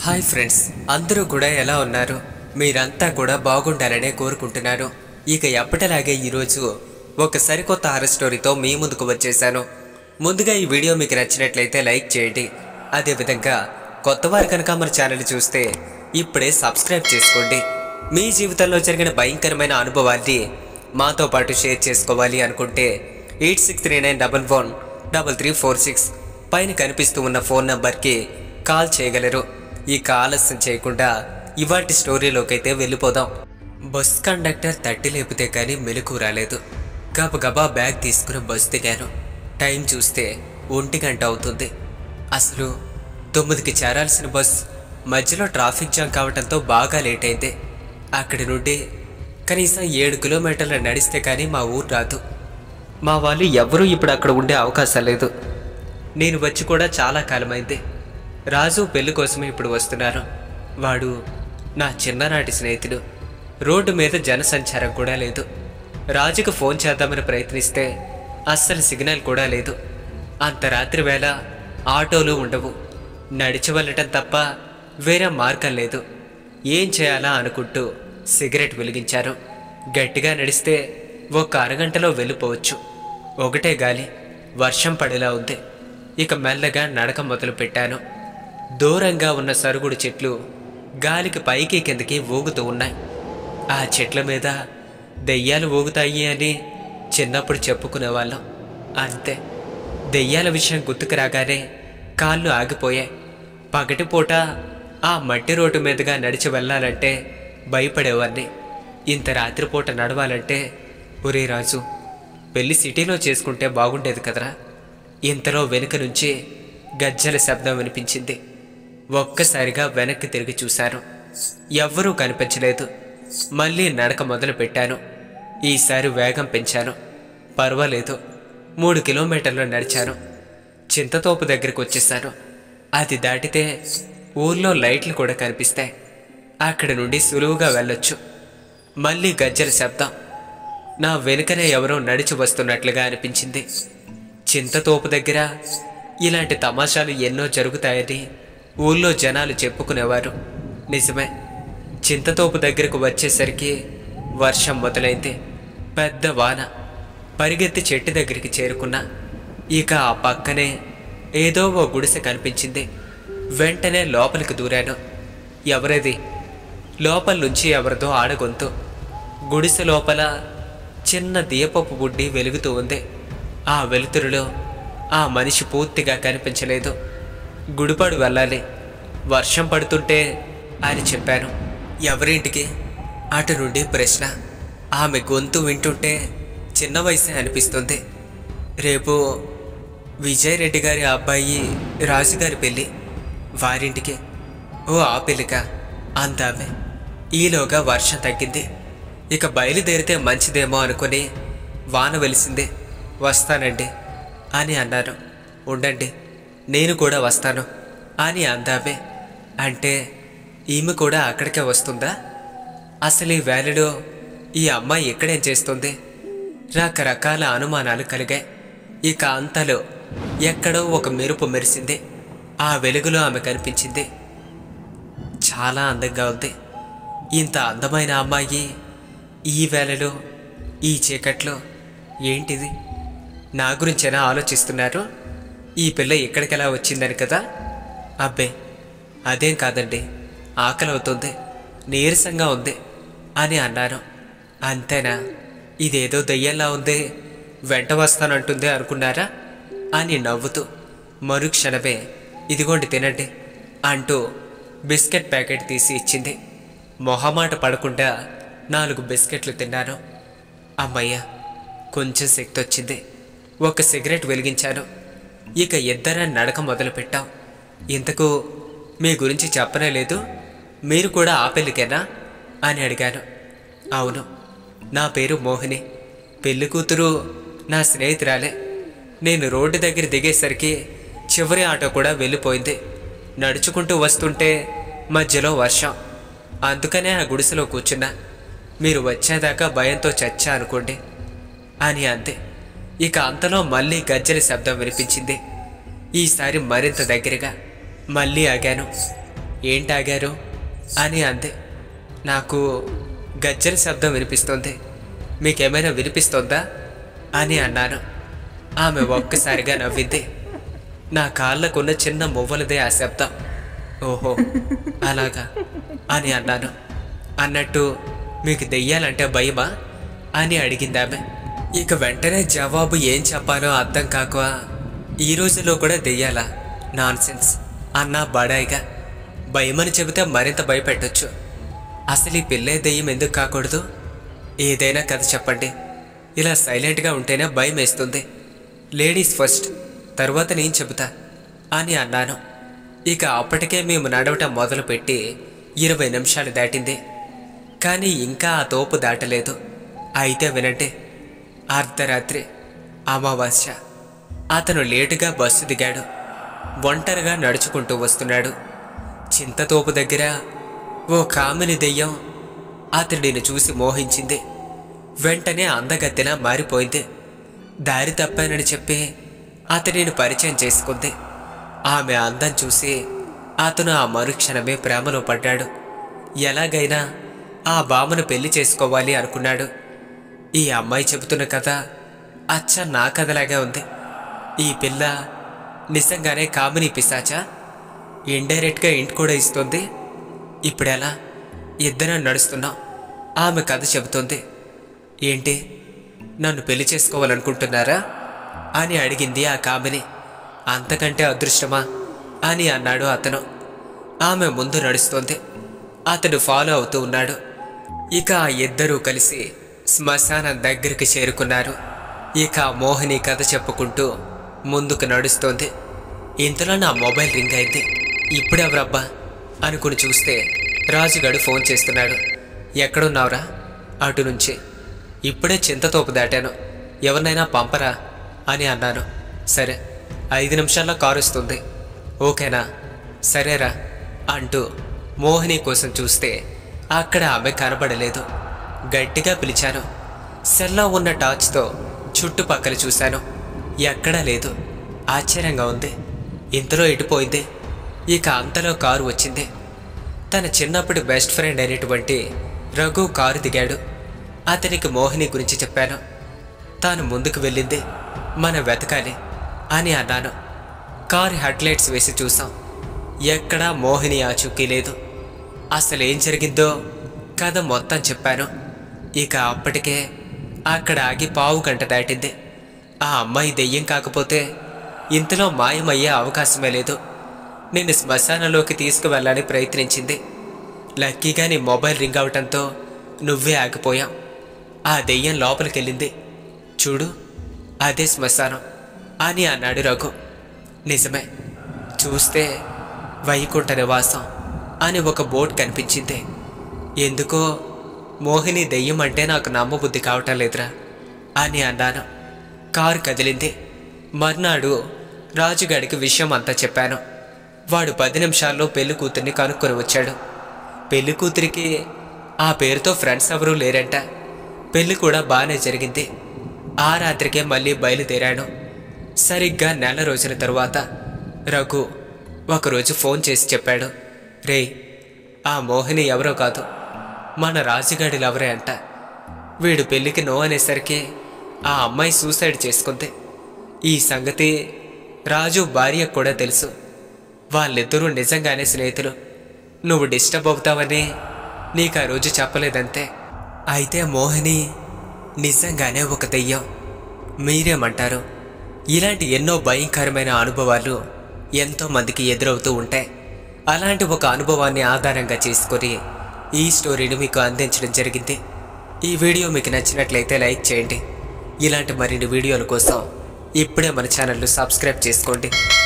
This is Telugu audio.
హాయ్ ఫ్రెండ్స్, అందరూ కూడా ఎలా ఉన్నారు? మీరంతా కూడా బాగుండాలనే కోరుకుంటున్నాను. ఇక ఎప్పటిలాగే ఈరోజు ఒక సరికొత్త హారర్ స్టోరీతో మీ ముందుకు వచ్చేసాను. ముందుగా ఈ వీడియో మీకు నచ్చినట్లయితే లైక్ చేయండి. అదేవిధంగా కొత్తవారు కనుక మన ఛానల్ చూస్తే ఇప్పుడే సబ్స్క్రైబ్ చేసుకోండి. మీ జీవితంలో జరిగిన భయంకరమైన అనుభవాన్ని మాతో పాటు షేర్ చేసుకోవాలి అనుకుంటే 8639113346 పైన కనిపిస్తూ ఉన్న ఫోన్ నంబర్కి కాల్ చేయగలరు. ఇక ఆలస్యం చేయకుండా ఇవాటి స్టోరీలోకైతే వెళ్ళిపోదాం. బస్ కండక్టర్ తట్టి లేపితే కానీ మెలకు రాలేదు. గబగబా బ్యాగ్ తీసుకుని బస్ దిగాను. టైం చూస్తే 1 గంట అవుతుంది. అసలు 9కి చేరాల్సిన బస్ మధ్యలో ట్రాఫిక్ జామ్ కావడంతో బాగా లేట్ అయింది. అక్కడి నుండి కనీసం 7 కిలోమీటర్లు నడిస్తే కానీ మా ఊరు రాదు. మా వాళ్ళు ఎవరూ ఇప్పుడు అక్కడ ఉండే అవకాశం లేదు. నేను వచ్చి కూడా చాలా కాలమైంది. రాజు పెళ్లి కోసమే ఇప్పుడు వస్తున్నారు. వాడు నా చిన్ననాటి స్నేహితుడు. రోడ్డు మీద జనసంచారం కూడా లేదు. రాజుకు ఫోన్ చేద్దామని ప్రయత్నిస్తే అస్సలు సిగ్నల్ కూడా లేదు. అంత రాత్రి వేళ ఆటోలు ఉండవు. నడిచి వెళ్ళటం తప్ప వేరే మార్గం లేదు. ఏం చేయాలా అనుకుంటూ సిగరెట్ వెలిగించారు. గట్టిగా నడిస్తే ఒక అరగంటలో వెళ్ళిపోవచ్చు. ఒకటే గాలి, వర్షం పడేలా ఉంది. ఇక మెల్లగా నడక మొదలు పెట్టాను. దూరంగా ఉన్న సరుగుడు చెట్లు గాలికి పైకి కిందకి ఊగుతూ ఉన్నాయి. ఆ చెట్ల మీద దెయ్యాలు ఊగుతాయి అని చిన్నప్పుడు చెప్పుకునేవాళ్ళం. అంతే, దెయ్యాల విషయం గుర్తుకు రాగానే కాళ్ళు ఆగిపోయాయి. పగటిపూట ఆ మట్టి రోడ్డు మీదుగా నడిచి వెళ్ళాలంటే భయపడేవాడిని. ఇంత రాత్రిపూట నడవాలంటే ఒరే రాజు, పెళ్లి సిటీలో చేసుకుంటే బాగుండేది కదరా. ఇంతలో వెనుక నుంచి గజ్జల శబ్దం వినిపించింది. ఒక్కసారిగా వెనక్కి తిరిగి చూశాను. ఎవ్వరూ కనిపించలేదు. మళ్ళీ నడక మొదలు పెట్టాను. ఈసారి వేగం పెంచాను. పర్వాలేదు, 3 కిలోమీటర్లు నడిచాను. చింతతోపు దగ్గరికి వచ్చేసాను. అది దాటితే ఊర్లో లైట్లు కూడా కనిపిస్తాయి. అక్కడి నుండి సులువుగా వెళ్ళొచ్చు. మళ్ళీ గజ్జల శబ్దం. నా వెనుకనే ఎవరో నడిచి వస్తున్నట్లుగా అనిపించింది. చింతతోపు దగ్గర ఇలాంటి తమాషాలు ఎన్నో జరుగుతాయని ఊళ్ళో జనాలు చెప్పుకునేవారు. నిజమే, చింతతోపు దగ్గరకు వచ్చేసరికి వర్షం మొదలైంది. పెద్ద వాన. పరిగెత్తి చెట్టు దగ్గరికి చేరుకున్నా. ఇక ఆ పక్కనే ఏదో ఓ గుడిసె కనిపించింది. వెంటనే లోపలికి దూరాను. ఎవరది? లోపల నుంచి ఎవరిదో ఆడగొంతు. గుడిసె లోపల చిన్న దీపపు బుడ్డి వెలుగుతూ ఉంది. ఆ వెలుతురులో ఆ మనిషి పూర్తిగా కనిపించలేదు. గుడిపాడు వెళ్ళాలి, వర్షం పడుతుంటే అని చెప్పాను. ఎవరింటికి? అటు నుండి ప్రశ్న. ఆమె గొంతు వింటుంటే చిన్న వయసే అనిపిస్తుంది. రేపు విజయ్ రెడ్డి గారి అబ్బాయి రాజుగారి పెళ్ళి, వారింటికి. ఓ, ఆ పెళ్ళికా అందామె. ఈలోగా వర్షం తగ్గింది. ఇక బయలుదేరితే మంచిదేమో అనుకుని వాన వెలిసింది. వస్తానండి అని అన్నాను. ఉండండి, నేను కూడా వస్తాను అని అందామే. అంటే ఈమె కూడా అక్కడికే వస్తుందా? అసలు ఈ వేళలో ఈ అమ్మాయి ఎక్కడేం చేస్తుంది? రకరకాల అనుమానాలు కలిగాయి. ఇక అంతలో ఎక్కడో ఒక మెరుపు మెరిసింది. ఆ వెలుగులో ఆమె కనిపించింది. చాలా అందంగా ఉంది. ఇంత అందమైన అమ్మాయి ఈ వేళలో, ఈ చీకట్లో ఏంటిది? నా గురించేనా ఆలోచిస్తున్నారు? ఈ పిల్ల ఇక్కడికెలా వచ్చిందని కదా? అబ్బే, అదేం కాదండి, ఆకలి అవుతుంది, నీరసంగా ఉంది అని అన్నాను. అంతేనా? ఇదేదో దయ్యంలా ఉంది, వెంట వస్తానంటుంది అనుకున్నారా అని నవ్వుతూ మరుక్షణమే ఇదిగోండి తినండి అంటూ బిస్కెట్ ప్యాకెట్ తీసి ఇచ్చింది. మొహమాట పడకుండా 4 బిస్కెట్లు తిన్నాను. అమ్మయ్య, కొంచెం శక్తి వచ్చింది. ఒక సిగరెట్ వెలిగించాను. ఇక ఇద్దరం నడక మొదలుపెట్టాం. ఇంతకు మీ గురించి చెప్పనే లేదు, మీరు కూడా ఆ పెళ్ళికేనా అని అడిగాను. అవును, నా పేరు మోహిని. పెళ్లి కూతురు నా స్నేహితురాలే. నేను రోడ్డు దగ్గర దిగేసరికి చివరి ఆటో కూడా వెళ్ళిపోయింది. నడుచుకుంటూ వస్తుంటే మధ్యలో వర్షం. అందుకనే ఆ గుడిసెలో కూర్చున్నా. మీరు వచ్చేదాకా భయంతో చచ్చా అనుకోండి అని అంతే. ఇక అంతలో మళ్ళీ గజ్జల శబ్దం వినిపించింది. ఈసారి మరింత దగ్గరగా. మళ్ళీ ఆగాను. ఏంటాగారు అని అంది. నాకు గజ్జల శబ్దం వినిపిస్తుంది, మీకేమైనా వినిపిస్తుందా అని అన్నాను. ఆమె ఒక్కసారిగా నవ్వింది. నా కాళ్ళకున్న చిన్న మువ్వలదే ఆ శబ్దం. ఓహో అలాగా అని అన్నాను. అన్నట్టు మీకు దెయ్యాలంటే భయమా అని అడిగింది ఆమె. ఇక వెంటనే జవాబు ఏం చెప్పాలో అర్థం కాక, ఈ రోజులో కూడా దెయ్యాలా, నాన్సెన్స్ అన్నా బడాయిగా. భయమని చెబితే మరింత భయపెట్టొచ్చు. అసలు ఈ పిల్లే దెయ్యం ఎందుకు కాకూడదు? ఏదైనా కథ చెప్పండి, ఇలా సైలెంట్గా ఉంటేనే భయం వేస్తుంది. లేడీస్ ఫస్ట్, తర్వాత నేను చెబుతా అని అన్నాను. ఇక అప్పటికే మేము నడవటం మొదలుపెట్టి 20 నిమిషాలు దాటింది. కానీ ఇంకా ఆ తోపు దాటలేదు. అయితే వినండి. అర్ధరాత్రి, అమావాస్య. అతను లేటుగా బస్సు దిగాడు. ఒంటరిగా నడుచుకుంటూ వస్తున్నాడు. చింతతోపు దగ్గర ఓ కామిని దెయ్యం అతడిని చూసి మోహించింది. వెంటనే అందగత్తెలా మారిపోయింది. దారి తప్పానని చెప్పి అతడిని పరిచయం చేసుకుంది. ఆమె అందం చూసి అతను ఆ మరుక్షణమే ప్రేమలో పడ్డాడు. ఎలాగైనా ఆ బామను పెళ్లి చేసుకోవాలి అనుకున్నాడు. ఈ అమ్మాయి చెబుతున్న కథ అచ్చ నా కథలాగే ఉంది. ఈ పిల్ల నిజంగానే కామిని పిశాచా? ఇండైరెక్ట్గా ఇంటి కూడా ఇస్తుంది. ఇప్పుడెలా? ఇద్దరం నడుస్తున్నాం. ఆమె కథ చెబుతుంది. ఏంటి, నన్ను పెళ్లి చేసుకోవాలనుకుంటున్నారా అని అడిగింది ఆ కామిని. అంతకంటే అదృష్టమా అని అన్నాడు అతను. ఆమె ముందు నడుస్తోంది. అతడు ఫాలో అవుతూ ఉన్నాడు. ఇక ఆ ఇద్దరూ కలిసి శ్మశానం దగ్గరికి చేరుకున్నారు. ఇక మోహిని కథ చెప్పుకుంటూ ముందుకు నడుస్తోంది. ఇంతలో నా మొబైల్ రింగ్ అయింది. ఇప్పుడెవరబ్బా అనుకుని చూస్తే రాజుగాడు ఫోన్ చేస్తున్నాడు. ఎక్కడున్నావురా? అటు నుంచి. ఇప్పుడే చింతతోపు దాటాను, ఎవరినైనా పంపరా అని అన్నాను. సరే, 5 నిమిషాల్లో కారు వస్తుంది. ఓకేనా? సరేరా అంటూ మోహిని కోసం చూస్తే అక్కడ ఆమె కనబడలేదు. గట్టిగా పిలిచాను. సెల్లో ఉన్న టార్చ్తో చుట్టుపక్కల చూశాను. ఎక్కడా లేదు. ఆశ్చర్యంగా ఉంది. ఇంతలో ఎటుపోయింది? ఇక అంతలో కారు వచ్చింది. తన చిన్నప్పటి బెస్ట్ ఫ్రెండ్ అయినటువంటి రఘు కారు దిగాడు. అతనికి మోహిని గురించి చెప్పాను. తాను ముందుకు వెళ్ళింది. మనం వెతకాలి అని అన్నాను. కారు హెడ్లైట్స్ వేసి చూసాం. ఎక్కడా మోహిని ఆచూకీ లేదు. అసలేం జరిగిందో కథ మొత్తం చెప్పాను. ఇక అప్పటికే అక్కడ ఆగి 15 గంటలు దాటింది. ఆ అమ్మాయి దెయ్యం కాకపోతే ఇంతలో మాయమయ్యే అవకాశమే లేదు. నిన్ను శ్మశానంలోకి తీసుకువెళ్ళాలని ప్రయత్నించింది. లక్కీగా నీ మొబైల్ రింగ్ అవటంతో నువ్వే ఆగిపోయాం. ఆ దెయ్యం లోపలికెళ్ళింది. చూడు, అదే శ్మశానం అని అన్నాడు రఘు. నిజమే. చూస్తే వైకుంఠ నివాసం అని ఒక బోర్డు కనిపించింది. ఎందుకో మోహిని దెయ్యం అంటే నాకు నమ్మబుద్ధి కావటం లేదురా అని అన్నాను. కారు కదిలింది. మర్నాడు రాజుగాడికి విషయం అంతా చెప్పాను. వాడు 10 నిమిషాల్లో పెళ్లి కూతుర్ని కనుక్కొని వచ్చాడు. పెళ్లి కూతురికి ఆ పేరుతో ఫ్రెండ్స్ ఎవరూ లేరంట. పెళ్లి కూడా బాగానే జరిగింది. ఆ రాత్రికే మళ్ళీ బయలుదేరాను. సరిగ్గా నెల రోజుల తరువాత రఘు ఒకరోజు ఫోన్ చేసి చెప్పాడు. రే, ఆ మోహిని ఎవరో కాదు, మన రాజుగాడి లవరే అంట. వీడు పెళ్లికి నో అనేసరికి ఆ అమ్మాయి సూసైడ్ చేసుకుంది. ఈ సంగతి రాజు భార్యకు కూడా తెలుసు. వాళ్ళిద్దరూ నిజంగానే స్నేహితులు. నువ్వు డిస్టర్బ్ అవుతావని నీకు ఆ రోజు చెప్పలేదంతే. అయితే మోహిని నిజంగానే ఒక దెయ్యం. మీరేమంటారు? ఇలాంటి ఎన్నో భయంకరమైన అనుభవాలు ఎంతోమందికి ఎదురవుతూ ఉంటాయి. అలాంటి ఒక అనుభవాన్ని ఆధారంగా చేసుకొని ఈ స్టోరీని మీకు అందించడం జరిగింది. ఈ వీడియో మీకు నచ్చినట్లయితే లైక్ చేయండి. ఇలాంటి మరిన్ని వీడియోల కోసం ఇప్పుడే మన ఛానల్ను సబ్స్క్రైబ్ చేసుకోండి.